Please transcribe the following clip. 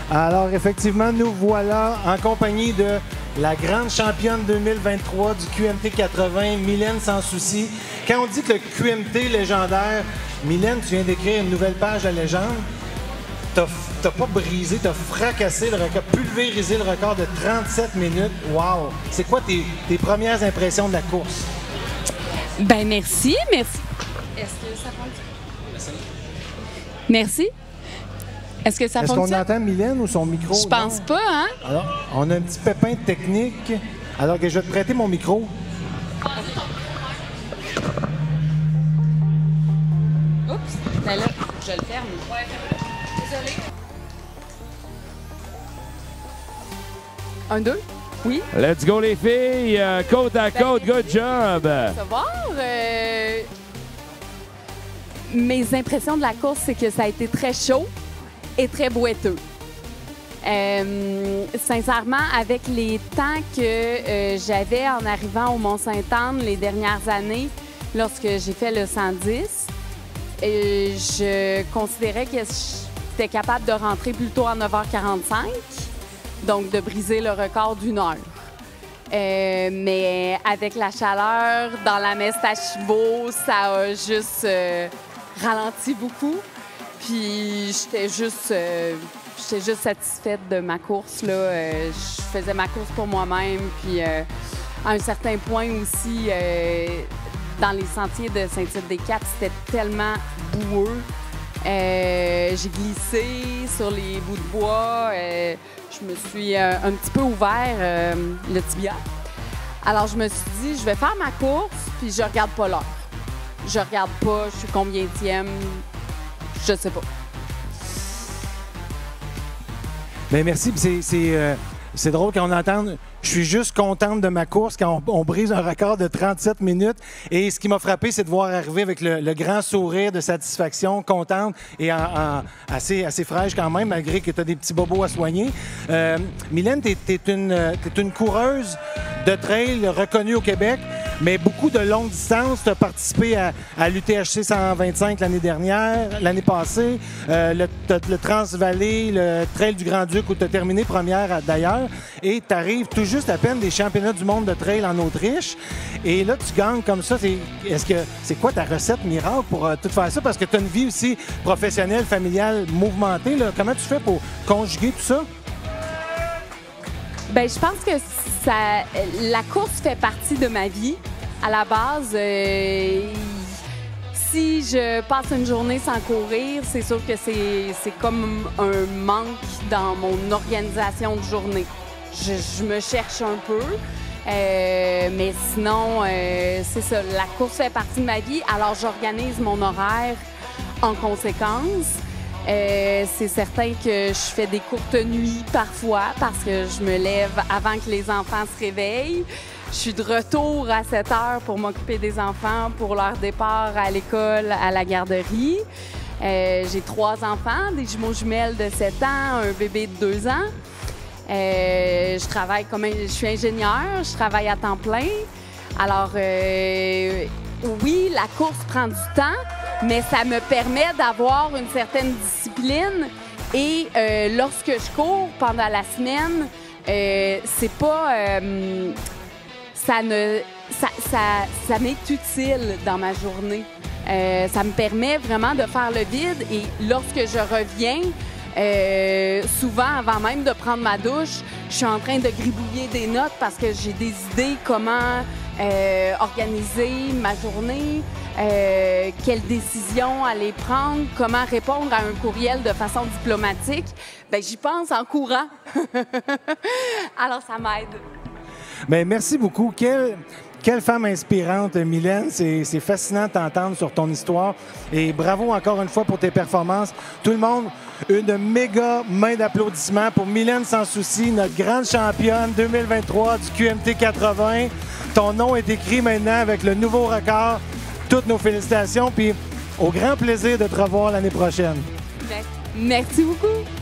Alors, effectivement, nous voilà en compagnie de la grande championne 2023 du QMT 80, Mylène Sans Souci. Quand on dit que le QMT légendaire, Mylène, tu viens d'écrire une nouvelle page à légende. T'as pas brisé, t'as fracassé le record, pulvérisé le record de 37 minutes. Wow! C'est quoi tes premières impressions de la course? Ben merci. Est-ce que ça fonctionne? Merci. Est-ce que ça fonctionne? Est-ce qu'on entend Mylène ou son micro? Je pense pas, hein? Alors, on a un petit pépin technique. Alors que je vais te prêter mon micro. Oups! Ben là, je le ferme. Ouais, désolée. 1, 2. Oui. Let's go les filles, côte à côte, good job! Savoir, mes impressions de la course, c'est que ça a été très chaud et très boiteux. Sincèrement, avec les temps que j'avais en arrivant au Mont-Sainte-Anne les dernières années, lorsque j'ai fait le 110, je considérais que j'étais capable de rentrer plutôt à 9h45, donc de briser le record d'1 heure. Mais avec la chaleur, dans la messe à chevaux, ça a juste ralenti beaucoup. Puis j'étais juste satisfaite de ma course, là. Je faisais ma course pour moi-même. Puis à un certain point aussi, dans les sentiers de Saint-Tite-des-Caps, c'était tellement boueux. J'ai glissé sur les bouts de bois. Je me suis un petit peu ouvert le tibia. Alors, je me suis dit, je vais faire ma course, puis je regarde pas l'heure. Je regarde pas, je suis combienième, je sais pas. Bien, merci. C'est drôle quand on entend. Je suis juste contente de ma course quand on brise un record de 37 minutes. Et ce qui m'a frappé, c'est de voir arriver avec le grand sourire de satisfaction, contente et assez fraîche quand même, malgré que tu as des petits bobos à soigner. Mylène, tu es une coureuse de trail reconnue au Québec, mais beaucoup de longues distances. Tu as participé à l'UTHC 125 l'année dernière, l'année passée, le Transvalley, le Trail du Grand-Duc où tu as terminé première d'ailleurs. Et tu arrives tout juste à peine des championnats du monde de trail en Autriche. Et là, tu gagnes comme ça. C'est quoi ta recette miracle pour tout faire ça? Parce que tu as une vie aussi professionnelle, familiale, mouvementée. Là. Comment tu fais pour conjuguer tout ça? Bien, je pense que la course fait partie de ma vie. À la base, si je passe une journée sans courir, c'est sûr que c'est comme un manque dans mon organisation de journée. Je me cherche un peu, mais sinon, c'est ça. La course fait partie de ma vie, alors j'organise mon horaire en conséquence. C'est certain que je fais des courtes nuits parfois parce que je me lève avant que les enfants se réveillent. Je suis de retour à 7 heures pour m'occuper des enfants pour leur départ à l'école, à la garderie. J'ai 3 enfants, des jumeaux jumelles de 7 ans, un bébé de 2 ans. Je suis ingénieure, je travaille à temps plein. Alors, oui, la course prend du temps, mais ça me permet d'avoir une certaine discipline. Et lorsque je cours pendant la semaine, c'est pas... ça m'est utile dans ma journée. Ça me permet vraiment de faire le vide. Et lorsque je reviens, souvent, avant même de prendre ma douche, je suis en train de gribouiller des notes parce que j'ai des idées comment organiser ma journée, quelles décisions aller prendre, comment répondre à un courriel de façon diplomatique. Bien, j'y pense en courant. Alors, ça m'aide. Bien, merci beaucoup. Quelle femme inspirante, Mylène. C'est fascinant de t'entendre sur ton histoire. Et bravo encore une fois pour tes performances. Tout le monde, une méga main d'applaudissements pour Mylène Sans Souci, notre grande championne 2023 du QMT 80. Ton nom est écrit maintenant avec le nouveau record. Toutes nos félicitations. Puis au grand plaisir de te revoir l'année prochaine. Merci beaucoup.